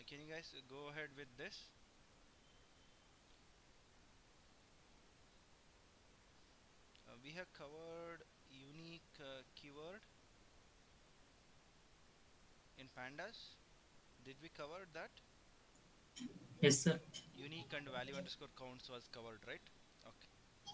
Can you guys go ahead with this? We have covered unique keyword in pandas. Did we cover that? Yes, sir. Unique and value underscore counts was covered, right? Okay.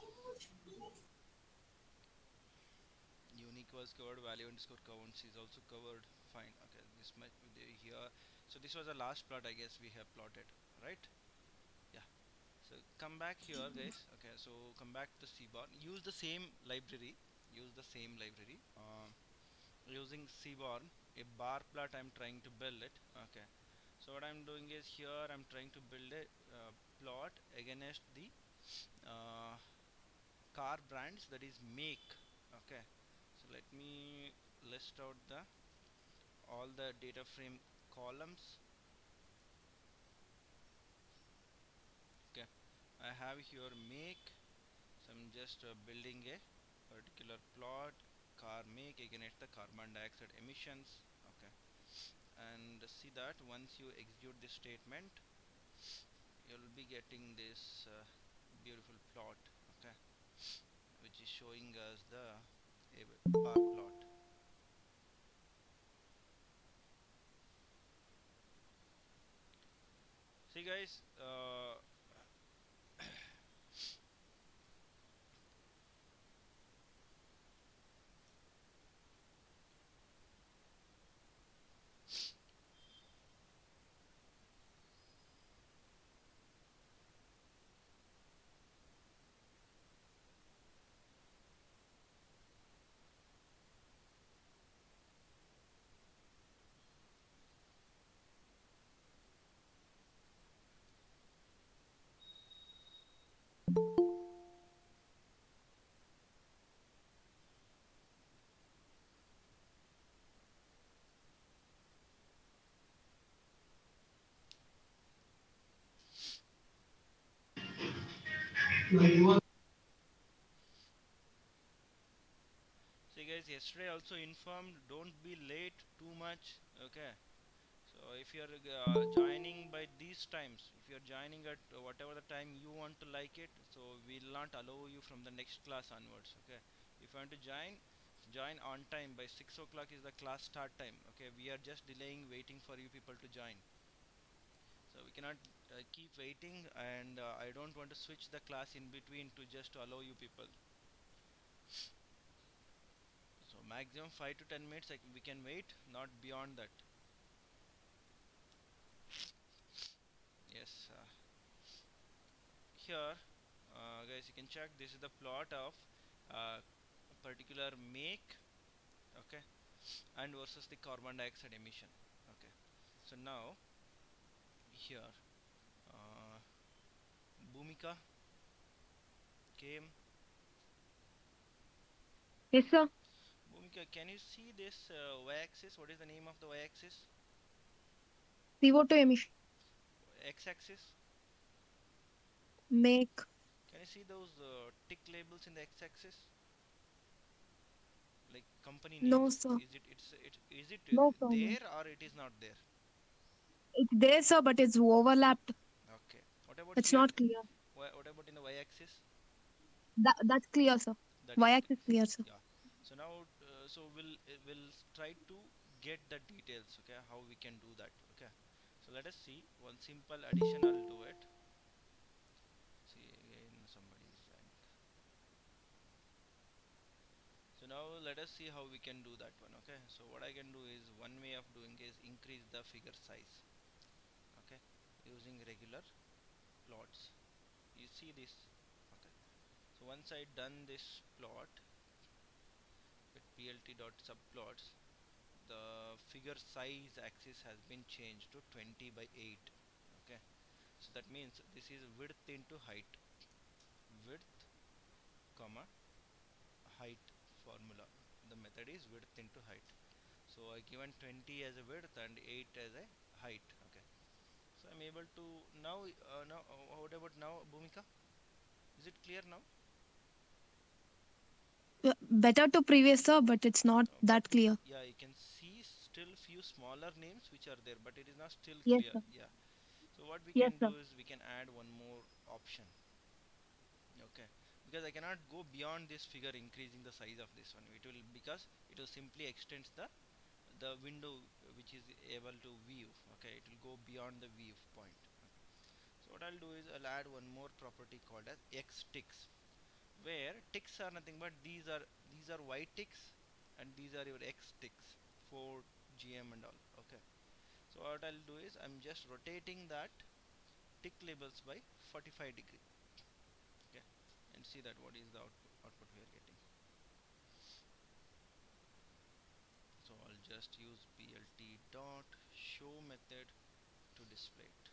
Unique was covered, value underscore counts is also covered. Fine. Okay. This much here. So this was the last plot I guess we have plotted, right? Yeah. So come back here, guys. Okay. So come back to Seaborn. Use the same library. Use the same library. Using Seaborn, a bar plot I'm trying to build it. Okay. So what I'm doing is here I'm trying to build a plot against the uh, car brands, that is make. Okay, so let me list out the all the data frame columns. Okay, I have here make, so I'm just building a particular plot car make against the carbon dioxide emissions. Okay, and see that once you execute this statement you'll be getting this beautiful plot. Okay, which is showing us the a bar plot. See guys, see guys, yesterday also informed don't be late too much. Okay, so if you're joining by these times, if you're joining at whatever the time you want to like it, so we'll not allow you from the next class onwards. Okay, if you want to join on time by 6 o'clock is the class start time. Okay, we are just delaying waiting for you people to join, so we cannot keep waiting, and I don't want to switch the class in between to just to allow you people. So maximum 5 to 10 minutes, like we can wait, not beyond that. Yes, here guys, you can check this is the plot of a particular make. Okay, and versus the carbon dioxide emission. Okay, so now here uh, Bhumika came. Yes, sir. Bhumika, can you see this y-axis? What is the name of the y-axis? CO2 emission. X-axis? Make. Can you see those tick labels in the x-axis? Like company No, names. sir. Is it No, sir. No. there or it is not there? It's there, sir, but it's overlapped. Okay. What about It's here? not clear. What about in the y-axis? That's clear, sir. That is Y-axis clear, sir. yeah. So now, so we'll try to get the details. Okay, how we can do that. Okay. So let us see one simple addition. I'll do it. See again, somebody is trying. So now let us see how we can do that one. Okay. So what I can do is one way of doing is increase the figure size. Okay, using regular plots. You see this. Okay. So once I done this plot with plt dot subplots, the figure size axis has been changed to 20 by 8. Okay, so that means this is width into height, width comma height formula. The method is width into height, so I given 20 as a width and 8 as a height. Okay, so I'm able to now what about now, Bhumika? Is it clear now? Better to previous, sir, but it's not But that clear. yeah, you can see still few smaller names which are there, but it is not still Yes, clear. sir. Yeah. So what we Yes, can sir. do is we can add one more option. Okay. Because I cannot go beyond this figure increasing the size of this one. It will, because it will simply extends the window which is able to view. Okay. It will go beyond the view point. Okay. So what I'll do is I'll add one more property called as X ticks, where ticks are nothing but these are white ticks and these are your X ticks for GM and all. Okay. So what I'll do is I'm just rotating that tick labels by 45 degree. Okay, and see that what is the output we are getting. So I'll just use blt dot show method to display it.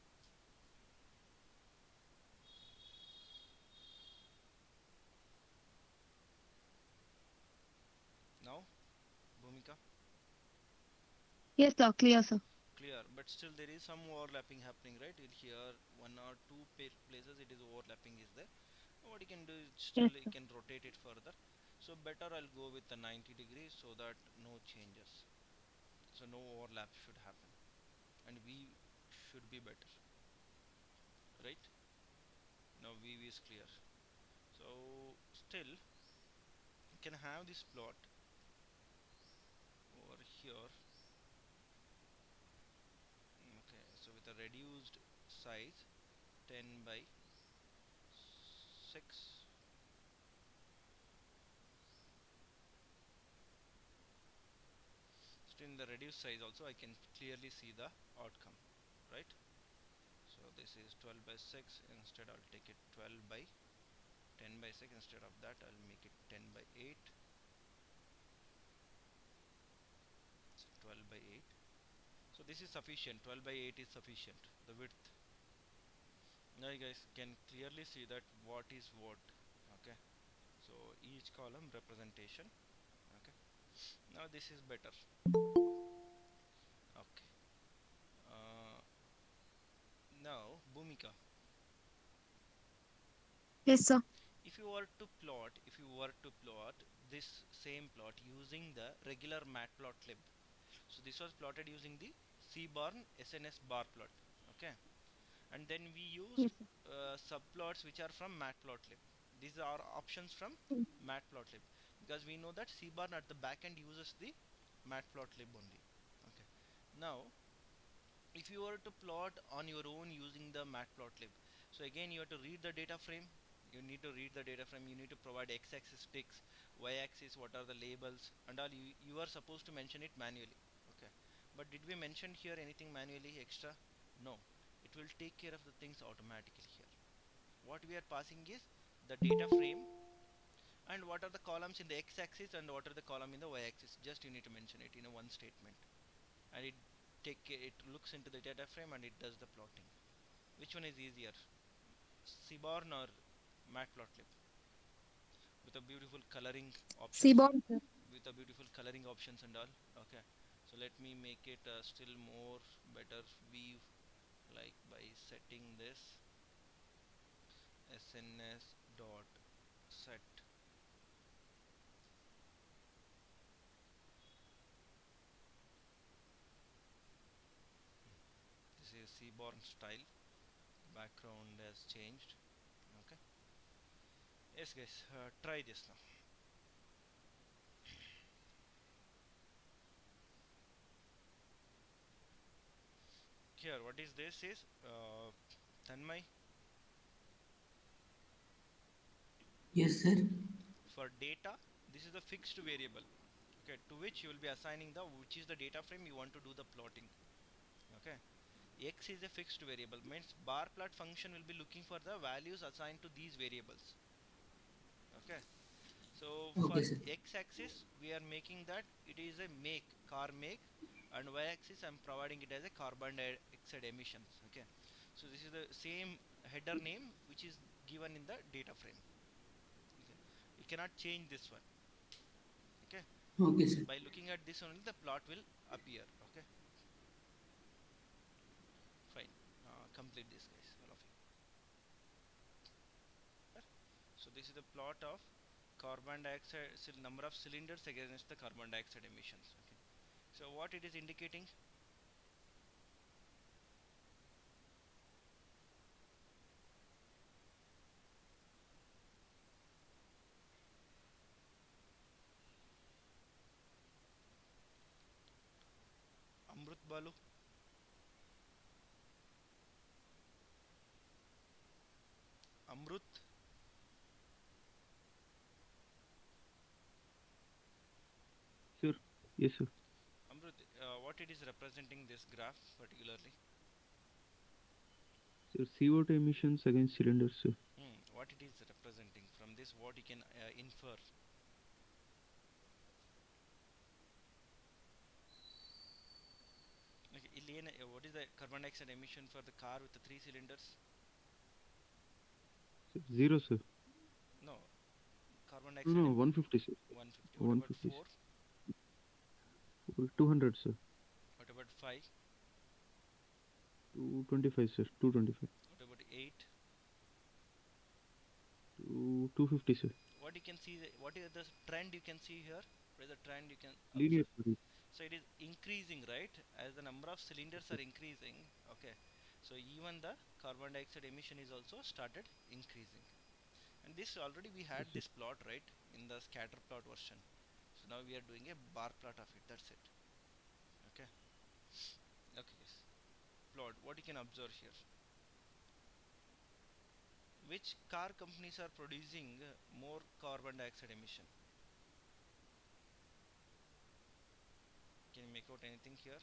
Now Bhumika, Yes, sir. Clear, sir. clear, but still there is some overlapping happening, right? In here one or two places it is overlapping is there. What you can do is Yes, still you sir. can rotate it further. So better I'll go with the 90 degrees so that no changes, so no overlap should happen, and V should be better, right? Now VV is clear. So still you can have this plot over here. Okay, so with a reduced size 10 by 6. Still in the reduced size also I can clearly see the outcome, right? So this is 12 by 6. Instead I'll take it 12 by 10 by 6. Instead of that I'll make it 10 by 8. So 12 by 8. So this is sufficient. 12 by 8 is sufficient, the width. Now you guys can clearly see that what is what. Okay, so each column representation. Okay, now this is better. Okay, uh, now Bhumika, Yes, sir. if you were to plot this same plot using the regular matplotlib. So this was plotted using the Seaborn SNS bar plot. Okay, and then we used Yes, sir. subplots which are from matplotlib. These are options from Mm. matplotlib, because we know that Seaborn at the back end uses the matplotlib only. Okay, now if you were to plot on your own using the matplotlib, so again you have to read the data frame. You need to read the data frame, you need to provide x-axis ticks, y-axis what are the labels and all. You are supposed to mention it manually. Okay, but did we mention here anything manually extra? No, it will take care of the things automatically here. What we are passing is the data frame and what are the columns in the x-axis and what are the column in the y-axis. Just you need to mention it in a one statement, and it looks into the data frame and it does the plotting. Which one is easier, Seaborn or Matplotlib? With a beautiful coloring options, Seaborn, sir. with a beautiful coloring options and all. Okay, so let me make it still more better view, like by setting this sns dot set. This is Seaborn style. Background has changed. Okay, yes guys, try this now. Here what is this is Tanmay, Yes, sir. for data this is a fixed variable, okay, to which you will be assigning the which is the data frame you want to do the plotting. Okay, x is a fixed variable, means bar plot function will be looking for the values assigned to these variables. Okay, so for Okay, sir. x-axis we are making that it is a make, car make, and y-axis I'm providing it as a carbon dioxide emissions. Okay, so this is the same header name which is given in the data frame. Okay, you cannot change this one. Okay, Okay, sir. by looking at this only the plot will appear. Okay, fine. Complete this guys, all of you. So this is the plot of carbon dioxide number of cylinders against the carbon dioxide emissions. Okay, So what it is indicating? Amrut Balu. Amrut. Sir. Yes, sir. Amrut, what it is representing this graph particularly? Sir, CO2 emissions against cylinders, sir. What it is representing? From this, what you can infer? Okay, what is the carbon dioxide emission for the car with the 3 cylinders? Sir, 0, sir. No, carbon No, dioxide no, 150, sir. 150. What about 150, 4? sir. 200, sir. What about 5? 225, sir. 225. What about 8? 250, sir. What you can see, what is the trend you can see here? What is the trend you can Linear, observe? sir. So it is increasing, right? As the number of cylinders are increasing, okay. So even the carbon dioxide emission is also started increasing. And this already we had Yes, this plot, right, in the scatter plot version. So now we are doing a bar plot of it. That's it. Okay. Okay. Yes. Plot. What you can observe here? Which car companies are producing more carbon dioxide emission? Can you make out anything here?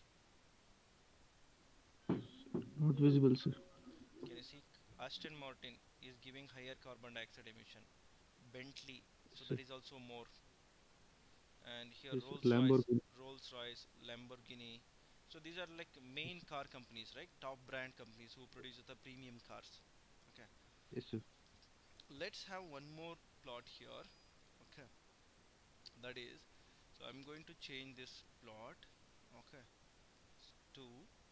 Not visible, sir. Can you see? Aston Martin is giving higher carbon dioxide emission. Bentley, so Yes, that sir. is also more. And here Yes, sir. Rolls-Royce, Lamborghini. Rolls-Royce, Lamborghini. So these are like main car companies, right? Top brand companies who produce the premium cars. Okay. Yes, sir. Let's have one more plot here. Okay. That is, so I'm going to change this plot. Okay. To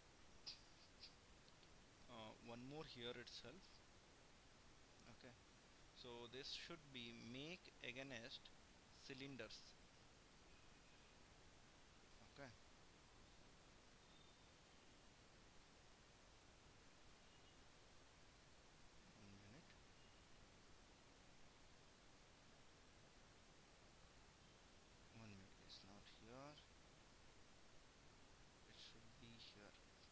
one more here itself. Okay. So this should be make against cylinders. Okay. One minute. One minute. It's not here. It should be here.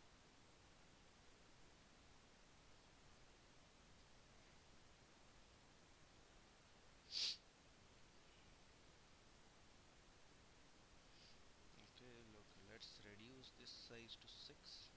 Okay, look, let's reduce this size to 6.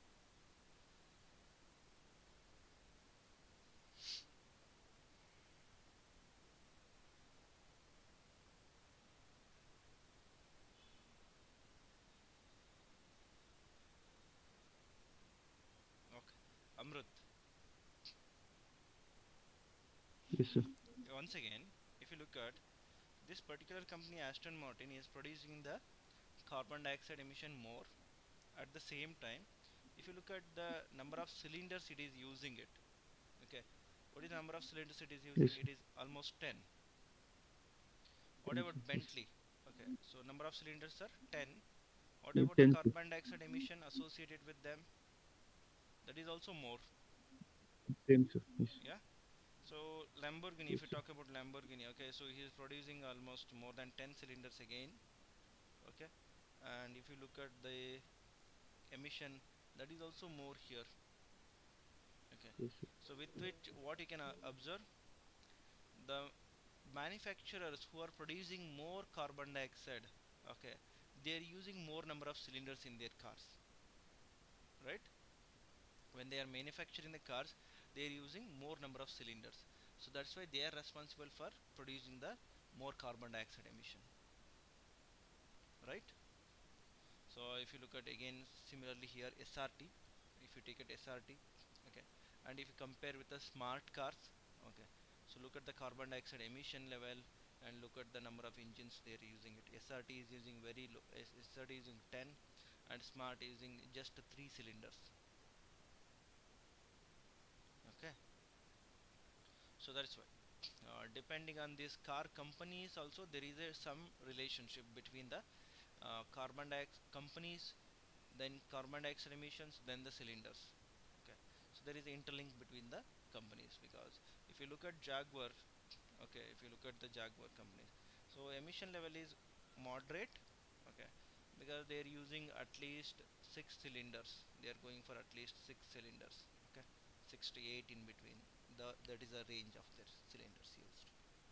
Okay. Amrut, Yes, sir. once again, if you look at this particular company, Aston Martin is producing the carbon dioxide emission more. At the same time, if you look at the number of cylinders it is using it. Okay. What is the number of cylinders it is using? Yes, sir. It is almost 10. What 10, about sir. Yes. Bentley? Okay, so number of cylinders are 10. What Yeah, about the 10, sir. carbon dioxide emission associated with them? That is also more. Same, sir. Yes. Yeah. So Lamborghini, Yes, if you sir. talk about Lamborghini, okay, so he is producing almost more than 10 cylinders again. Okay, and if you look at the emission, that is also more here. Okay, Yes, sir. so with which what you can observe, the manufacturers who are producing more carbon dioxide, okay, they are using more number of cylinders in their cars, right? When they are manufacturing the cars, they are using more number of cylinders, so that's why they are responsible for producing the more carbon dioxide emission, right? So if you look at again similarly here SRT, if you take it SRT, okay, and if you compare with the smart cars, okay, so look at the carbon dioxide emission level and look at the number of engines they are using it. SRT is using very low, SRT is using 10 and smart is using just 3 cylinders. Okay, so that's why depending on these car companies also there is some relationship between the carbon dioxide companies, then carbon dioxide emissions, then the cylinders. Okay, so there is interlink between the companies, because if you look at Jaguar, okay, if you look at the Jaguar companies, so emission level is moderate, okay, because they are using at least 6 cylinders. They are going for at least 6 cylinders, okay, 6 to 8 in between. That is a range of their cylinders used.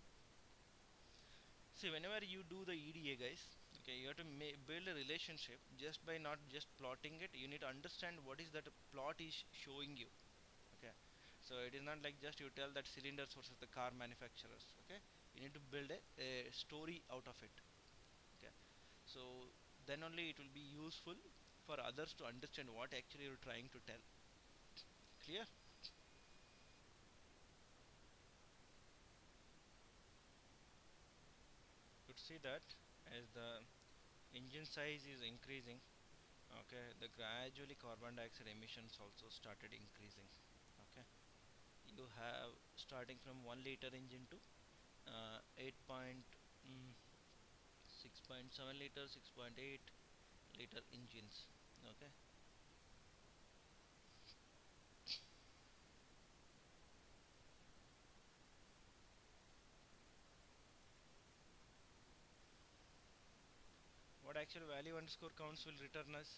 See, whenever you do the EDA, guys, okay, you have to build a relationship just by not just plotting it. You need to understand what is that plot is showing you. Okay, so it is not like just you tell that cylinders versus the car manufacturers. Okay, you need to build a story out of it. Okay, so then only it will be useful for others to understand what actually you're trying to tell. Clear? You could see that as the engine size is increasing, okay, the gradually carbon dioxide emissions also started increasing. Okay, you have starting from 1 liter engine to 6.7 liter, 6.8 liter engines. Okay, what actual value underscore counts will return us?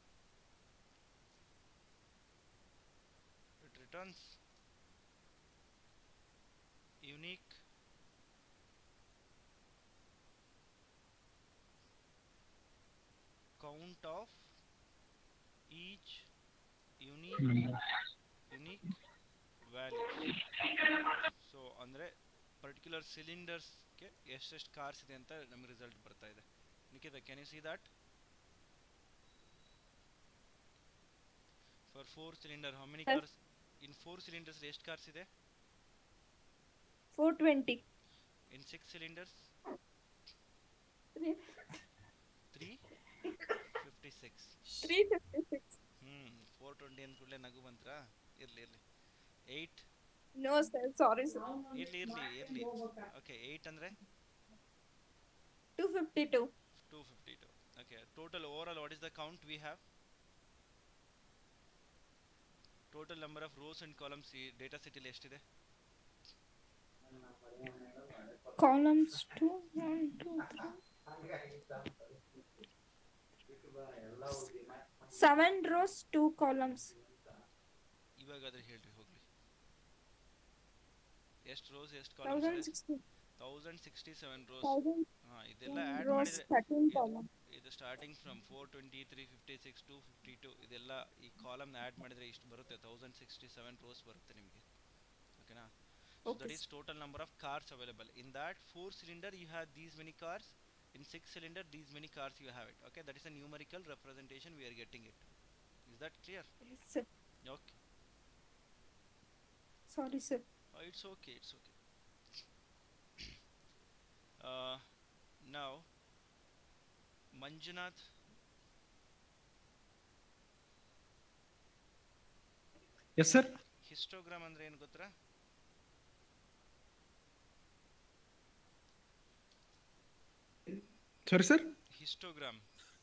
It returns unique count of each unique values. So ಅಂದರೆ particular ಸಿಲಿಂಡರ್ಸ್ಗೆ ಎಷ್ಟೆಷ್ಟು cars ಇದೆ ಅಂತ ನಮಗೆ result ಬರ್ತಾ ಇದೆ. Nikhita, can you see that? For 4 cylinder how many cars? In 4 cylinders ಎಷ್ಟು cars ಇದೆ? 420. ಇನ್ 6 ಸಿಲಿಂಡರ್ಸ್ 356. 356. 420 ಅಂದ್ಕೂಡಲೇ ನಗು ಬಂತ್ರಾ? ಇರ್ಲಿ 8. No sir, sorry sir. ಇರ್ಲಿ ಓಕೆ 8 ಅಂದ್ರೆ 252. Okay, total overall what is the count we have? Total number of rows and columns data set ಇಲ್ಲಿ ಎಷ್ಟಿದೆ? Columns 2 1 2 7 rows 2 columns. ಇವಾಗಾದ್ರೆ ಹೇಳ್ರಿ ಹೋಗ್ಲಿ, ಎಷ್ಟು ರೋಸ್ ಎಷ್ಟು ಕಾಲಮ್ಸ್? 1067 ರೋಸ್. ಇದೆಲ್ಲ ಆಡ್ ಮಾಡಿದ್ರೆ ಇದು ಸ್ಟಾರ್ಟಿಂಗ್ ಫ್ರಮ್ 420 356 252 ಇದೆಲ್ಲ ಈ ಕಾಲಮ್ ಆಡ್ ಮಾಡಿದ್ರೆ ಇಷ್ಟು ಬರುತ್ತೆ, 1067 ರೋಸ್ ಬರುತ್ತೆ ನಿಮಗೆ. ಓಕೆನಾ? So that is total number of cars available. In that 4 cylinder you have these many cars, in 6 cylinder these many cars you have it. Okay, that is a numerical representation we are getting it. Is that clear? Yes sir. Okay. Sorry sir. It's okay. Now Manjunath, yes sir. histogram ಅಂದ್ರೆ ಏನು ಗೊತ್ತಾ? Sorry sir. Histogram.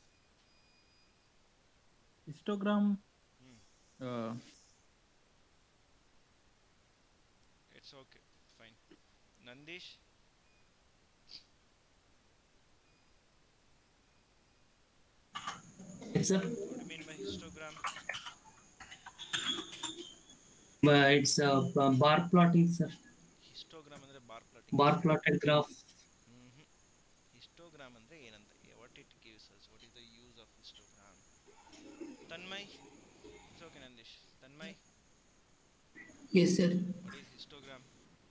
It's okay, fine. Nandish, Yes, sir. what do you mean by histogram? It's bar plotting, sir. Histogram ಅಂದ್ರೆ bar plotting. Bar plotted graph. Histogram ಅಂದ್ರೆ ಏನಂತ, what it gives us, what is the use of histogram? Tanmay, it's okay Nandish. Tanmay, Yes, sir. what is histogram?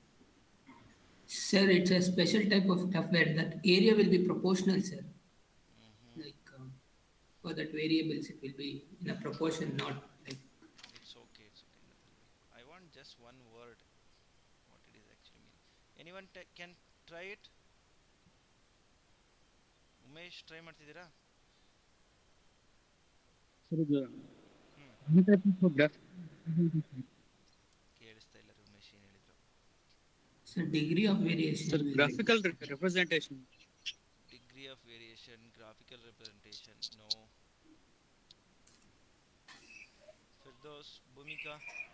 Sir, it's a special type of stuff where that area will be proportional, sir. Like for that variables, it will be in a proportion, not like. It's okay. I want just one word, what it is actually mean. Anyone can try it? Umesh, try ಮಾಡ್ತಿದ್ದೀರಾ? Sir, any type of graph. ಕೇಳಿಸ್ತಾ ಇಲ್ಲ ಉಮೇಶ್ ಏನು ಹೇಳಿದ್ರು. So degree of variation. Sir, graphical representation. Degree of variation representation, graphical representation, no. Firdos, Bhumika.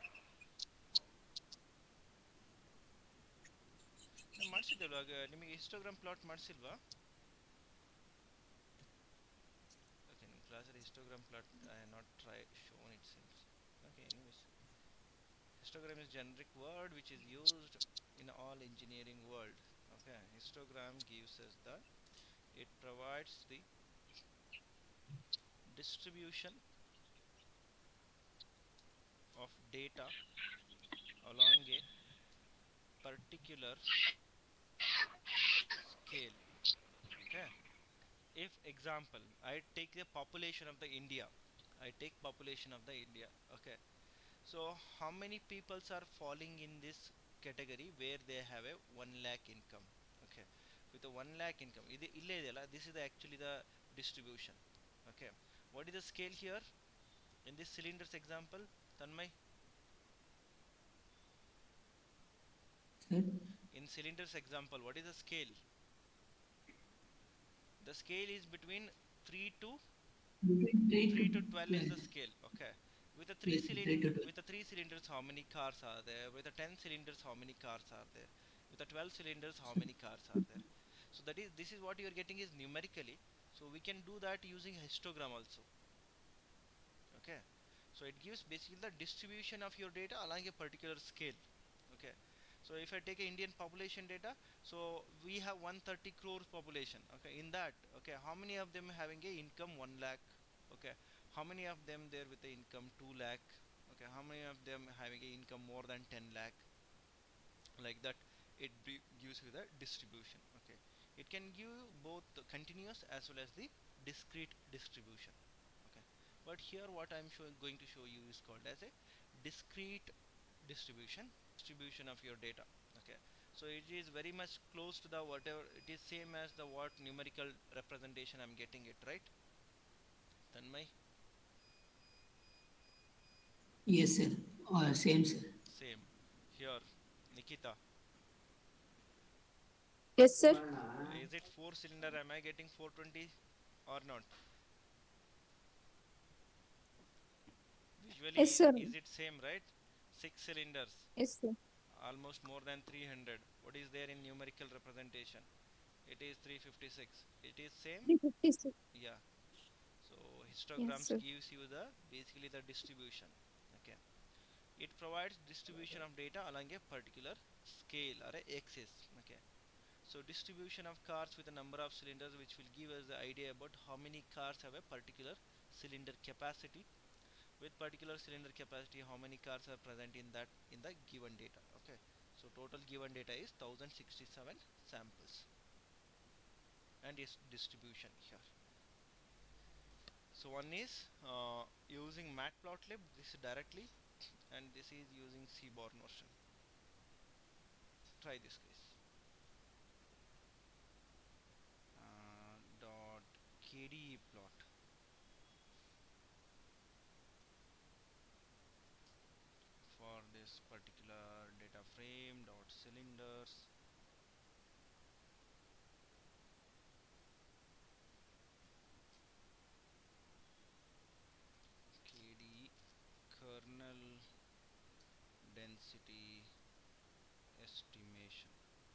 ಮಾಡಿಸಿದ್ದಲ್ವಾ ನಿಮಗೆ histogram plot ಮಾಡಿಸಿಲ್ವಾ? Okay, ನಿಮ್ಮ ಕ್ಲಾಸಲ್ಲಿ histogram plot I have not try shown it seems. Okay, anyways, histogram is generic word which is used in all engineering world. Okay, histogram gives us the, it provides the distribution of data along a particular scale. Okay, if example I take the population of the India, okay, so how many peoples are falling in this category where they have a 1 lakh income? Okay, with a 1 lakh income, this is actually the distribution. Okay, what is the scale here in this cylinders example, Tanmay? In cylinders example, what is the scale? The scale is between 3 to 12 is the scale. Okay, with a 3 cylinders how many cars are there? With a 10 cylinders how many cars are there? With a 12 cylinders how many cars are there? So this is what you are getting is numerically, so we can do that using histogram also. Okay, so it gives basically the distribution of your data along a particular scale. Okay, so if I take a Indian population data, so we have 130 crores population. Okay, in that, okay, how many of them having a income 1 lakh? Okay, how many of them there with the income 2 lakh? Okay, how many of them having a income more than 10 lakh? Like that, it gives you the distribution. Okay, it can give both the continuous as well as the discrete distribution. Okay, but here what I'm going to show you is called as a discrete distribution of your data. Okay, so it is very much close to the whatever, it is same as the what numerical representation I'm getting it, right, Tanmay? Yes, sir. Same, sir. Same here, Nikita. Yes, sir. Is it 4 cylinder? Am I getting 420 or not? Visually, Yes, sir. is it same, right? 6 cylinders, Yes, sir. almost more than 300. What is there in numerical representation? It is 356. It is same. 356. Yeah, so histograms sir. gives you the basically the distribution. Okay, it provides distribution of data along a particular scale or a axis. Okay, so distribution of cars with a number of cylinders, which will give us the idea about how many cars have a particular cylinder capacity. With particular cylinder capacity, how many cars are present in that in the given data. Okay, so total given data is 1067 samples, and its distribution here. So one is using matplotlib, this is directly, and this is using Seaborn version. Try this case. Dot KDE plot. For this particular data frame dot cylinders, KDE kernel density estimation.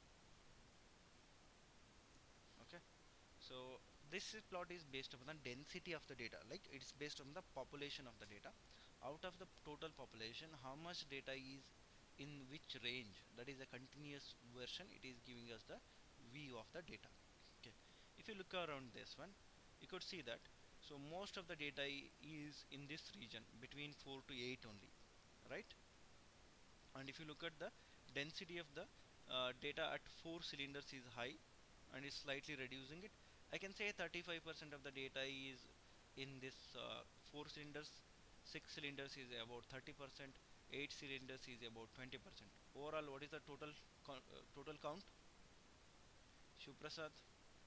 Okay, so this plot is based upon the density of the data, like it's based on the population of the data. Out of the total population, how much data is in which range, that is a continuous version, it is giving us the view of the data. Okay, if you look around this one, you could see that so most of the data is in this region between 4 to 8 only, right? And if you look at the density of the data at 4 cylinders is high and is slightly reducing it. I can say 35% of the data is in this 4 cylinders, 6 cylinders is about 30%, 8 cylinders is about 20%. Overall, what is the total count? Shuprasad?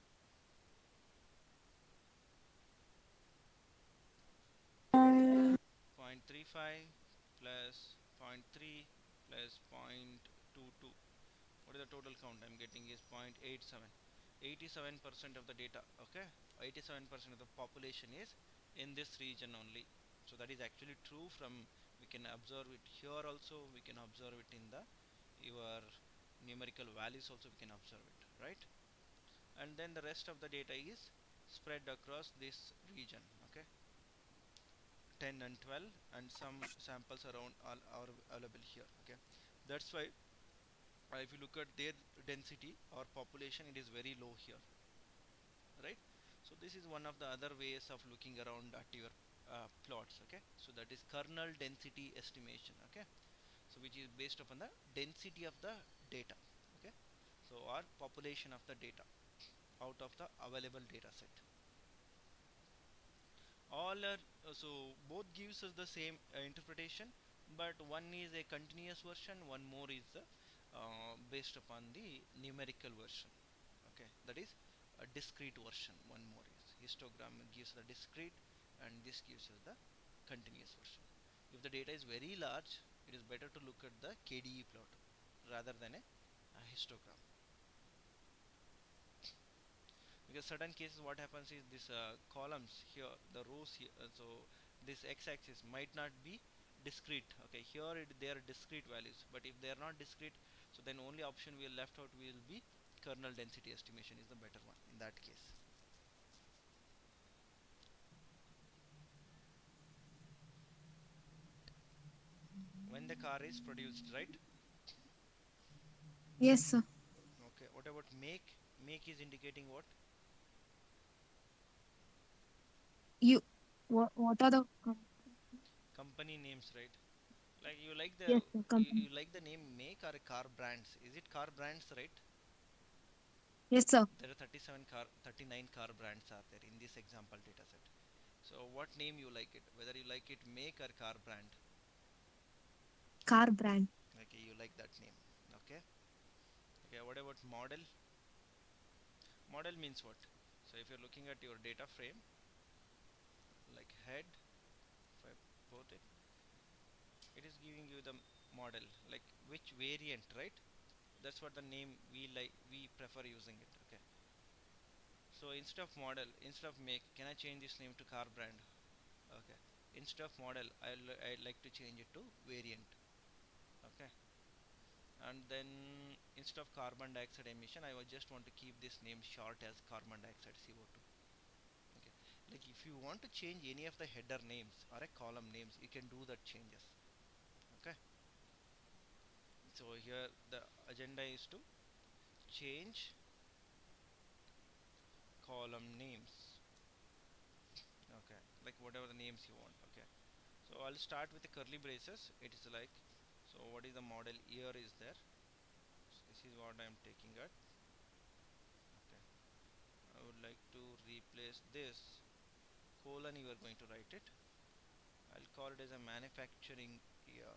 Um, 0.35 plus 0.3 plus 0.22. What is the total count I'm getting is 0.87. 87% of the data, okay, 87% of the population is in this region only. So that is actually true. From we can observe it here also, we can observe it in the your numerical values also, we can observe it, right? And then the rest of the data is spread across this region, okay, 10 and 12, and some samples around are available here, okay. That's why if you look at their density or population, it is very low here, right? So this is one of the other ways of looking around at your plots, okay. So that is kernel density estimation, okay. So which is based upon the density of the data, okay. So or population of the data out of the available data set. All are so both gives us the same interpretation, but one is a continuous version, one more is the based upon the numerical version, okay. That is a discrete version. One more is histogram gives the discrete, and this gives us the continuous version. If the data is very large, it is better to look at the KDE plot rather than a histogram, because certain cases what happens is this columns here, the rows here, so this x-axis might not be discrete, okay. Here they are discrete values, but if they are not discrete, so then only option we are left out will be kernel density estimation is the better one in that case. When the car is produced, right? Yes, sir. Okay, what about make? Make is indicating what? What are the Company names, right? Like you like the yes, sir, company. you like the name make or car brands? Is it car brands, right? Yes, sir. There are 39 car brands are there in this example data set. So what name you like it? Whether you like it make or car brand? Car brand. Okay, you like that name. Okay. Okay. What about model? Model means what? So if you're looking at your data frame, like head, if I put it, it is giving you the model, like which variant, right? That's what the name we like. We prefer using it. Okay. So instead of model, instead of make, can I change this name to car brand? Okay. Instead of model, I'd like to change it to variant. Okay. And then instead of carbon dioxide emission, I would just want to keep this name short as carbon dioxide CO2. Okay. Like if you want to change any of the header names or a column names, you can do that changes. Okay. So here the agenda is to change column names. Okay. Like whatever the names you want. Okay. So I'll start with the curly braces. It is like, so what is the model year is there? So this is what I am taking at. Okay. I would like to replace this colon, you are going to write it. I'll call it as a manufacturing year.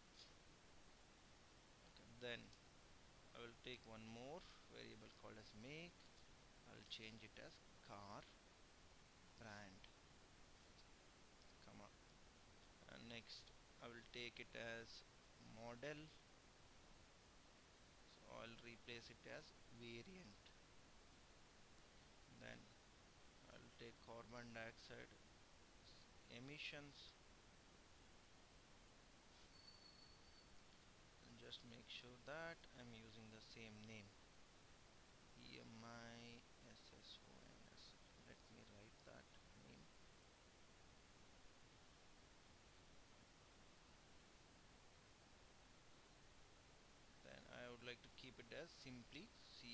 Okay. Then I will take one more variable called as make. I'll change it as car brand, comma, and next I will take it as model, so I'll replace it as variant. Then I'll take carbon dioxide emissions, and just make sure that I'm using the same name, EMISSONS. Let me write that name. Then I would like to keep it as simply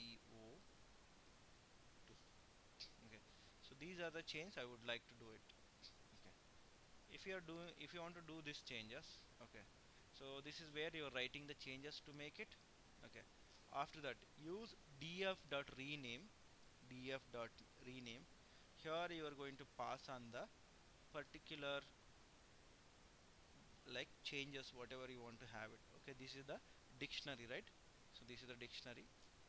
CO2. Okay. So these are the changes I would like to do it. Okay. If you want to do these changes, okay. So this is where you are writing the changes to make it. Okay. After that, use df.rename. df.rename. Here you are going to pass on the particular like changes whatever you want to have it. Okay. This is the dictionary, right? So this is the dictionary.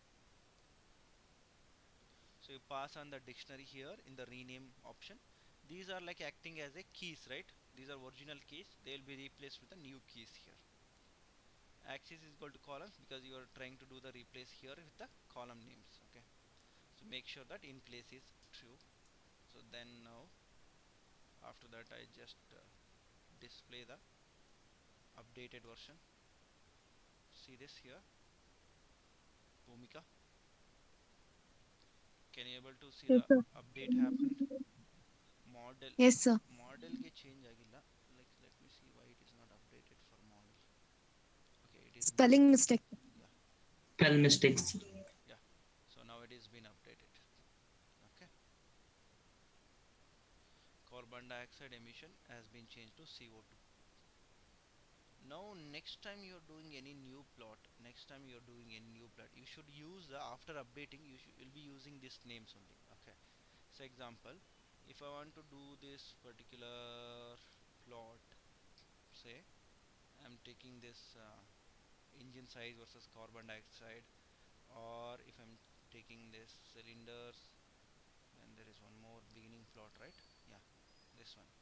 So you pass on the dictionary here in the rename option. These are like acting as a keys, right? These are original keys. They will be replaced with the new keys here. Axis is equal to columns because you are trying to do the replace here with the column names. Okay. So make sure that in place is true. So then now after that I just display the updated version. See this here, Bhumika, can you able to see Yes, the sir. update happened? Model Yes, sir. model ge change agilla, like let me see why it is not updated for model. Okay, it is not. Spelling mistake. Yeah, Spell mistakes. yeah, so now it is been updated. Okay, carbon dioxide emission has been changed to CO2. Now next time you're doing any new plot, you should use the, after updating you'll be using these names only. Okay, so example, if I want to do this particular plot, say I'm taking this engine size versus carbon dioxide, or if I'm taking this cylinders, and there is one more beginning plot, right? Yeah, this one.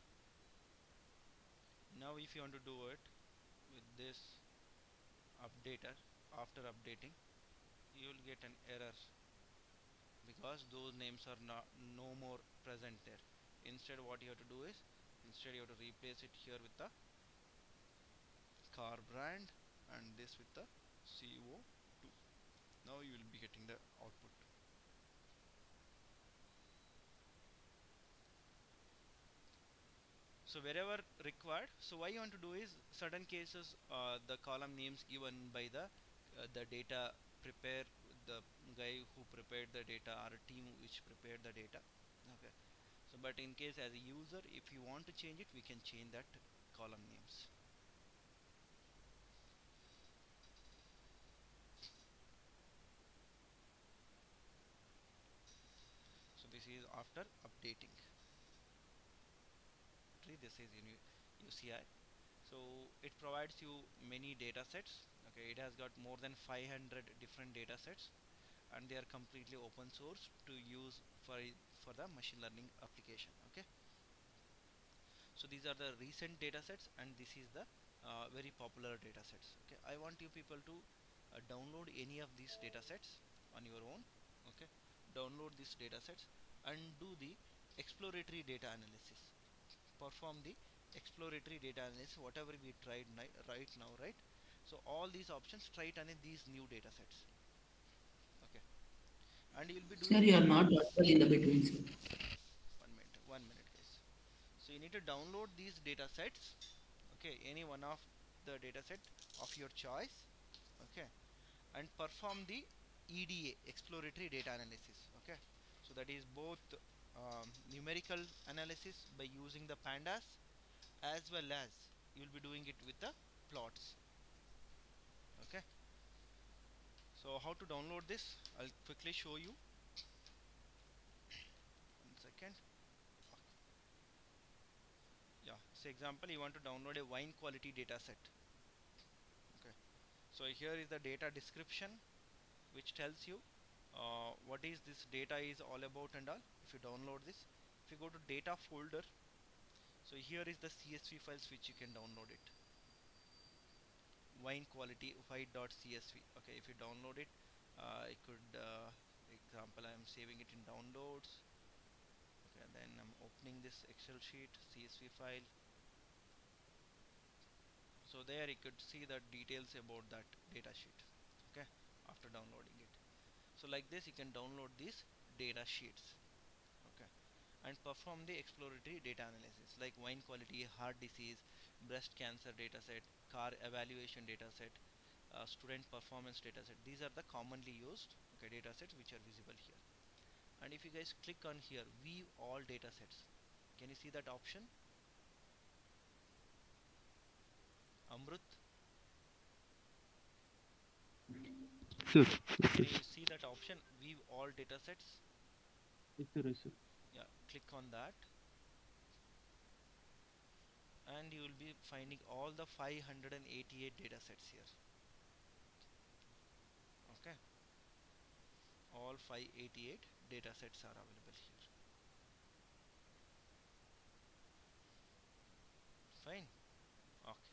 Now if you want to do it with this updater, after updating you will get an error because those names are not no more present there. Instead what you have to do is, instead you have to replace it here with the car brand and this with the CO2. Now you will be getting the output. So wherever required, so why you want to do is, certain cases the column names given by the data prepare, the guy who prepared the data or a team which prepared the data. Okay, so but in case as a user if you want to change it, we can change that column names. So this is after updating. This is in UCI. So it provides you many data sets. Okay, it has got more than 500 different data sets, and they are completely open source to use for the machine learning application. Okay, so these are the recent data sets, and this is the very popular data sets. Okay, I want you people to download any of these data sets on your own. Okay, download these data sets and do the exploratory data analysis, perform the exploratory data analysis, whatever we tried right now, right? So all these options, try it on these new data sets. Okay, and you'll be Sir, doing you are not audible in the between, sir. 1 minute guys. So you need to download these data sets. Okay, any one of the data set of your choice. Okay, and perform the EDA, exploratory data analysis. Okay, so that is both numerical analysis by using the pandas, as well as you will be doing it with the plots. Okay, so how to download this, I'll quickly show you. 1 second. Yeah, say example you want to download a wine quality data set. Okay, so here is the data description which tells you what is this data is all about and all. If you download this, if you go to data folder, so here is the CSV files which you can download it. Wine quality white.csv. Okay, if you download it, I could example I am saving it in downloads. Okay, then I'm opening this Excel sheet CSV file. So there you could see the details about that data sheet. Okay, after downloading it, so like this you can download these data sheets. Okay, and perform the exploratory data analysis like wine quality, heart disease, breast cancer dataset, car evaluation dataset, student performance dataset. These are the commonly used, okay, datasets which are visible here. And if you guys click on here, view all datasets, can you see that option? Amrut, Sir, can you see that option, view all datasets? yes, sir, yes, sir. Yeah, click on that, and you will be finding all the 588 datasets here. Okay, all 588 datasets are available here. Fine. Okay,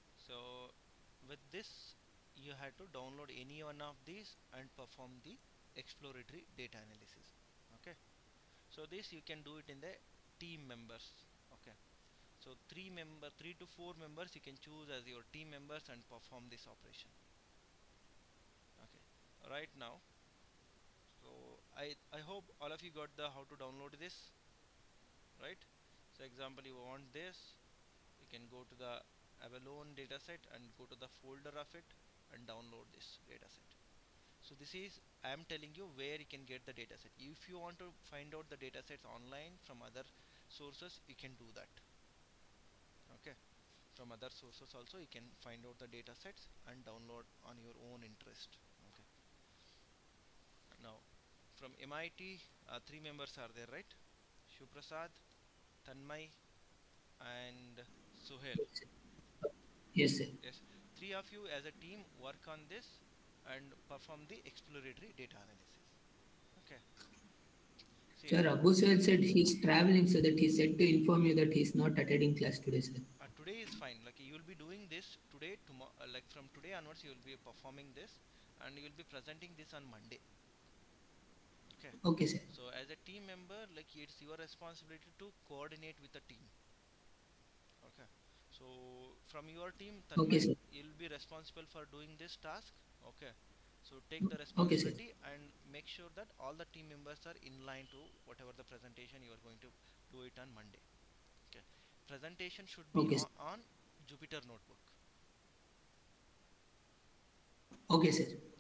so with this you had to download any one of these and perform the exploratory data analysis. Okay, so this you can do it in the team members. Okay, so 3 to 4 members you can choose as your team members and perform this operation. Okay, right now, so I hope all of you got the how to download this, right? So example, you want this, you can go to the Avalon dataset and go to the folder of it and download this dataset. So this is, I am telling you where you can get the dataset. If you want to find out the datasets online from other sources, you can do that. Okay, from other sources also you can find out the datasets and download on your own interest. Okay, now from MIT, 3 members are there, right? Shuprasad, Tanmay and Suhail. Yes, sir. Yes, 3 of you as a team work on this and perform the exploratory data analysis. Okay. See, Sir, Abu Sahel said he's traveling, so that he said to inform you that he's not attending class today, sir. today is fine. Like you will be doing this today, tomorrow. Like from today onwards, you will be performing this, and you will be presenting this on Monday. Okay. Okay, sir. So as a team member, like it's your responsibility to coordinate with the team. Okay. So from your team, Okay, Tanmay, sir. you'll be responsible for doing this task. Okay. So take the Okay, sir. responsibility and make sure that all the team members are in line to whatever the presentation you are going to do it on Monday. Okay. Presentation should be Okay, sir. on Jupyter Notebook. Okay, sir.